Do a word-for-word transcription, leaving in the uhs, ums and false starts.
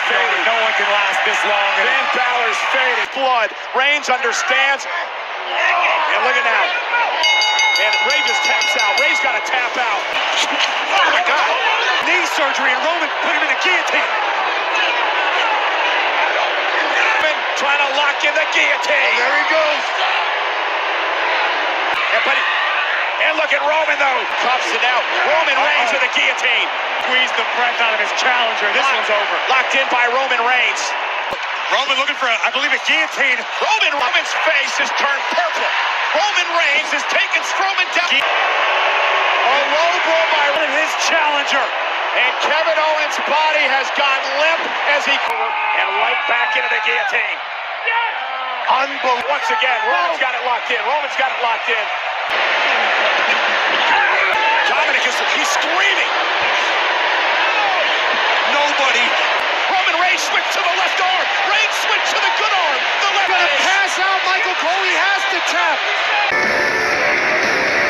fading. No one can last this long. Finn Balor's fading. Blood. Reigns understands. And look at now. And Ray just taps out. Ray's got to tap out. Oh my God. Knee surgery, and Roman put him in a guillotine. Roman trying to lock in the guillotine. There he goes. And, but he, and look at Roman though. Cuffs it out. Roman Reigns with a guillotine. Squeezed the breath out of his challenger. This Locked, one's over. Locked in by Roman Reigns. Roman looking for, a, I believe, a guillotine. Roman Roman's face has turned purple. Roman Reigns has taken Strowman down. A low blow by His challenger. And Kevin Owens' body has gone limp as he and right back into the guillotine. Unbelievable. Once again, Roman's got it locked in. Roman's got it locked in. Dominic is he's screaming. Nobody. Roman Reigns switched to the left arm. Reigns switched to the good arm. The left. Gonna pass out Michael Cole. He has to tap.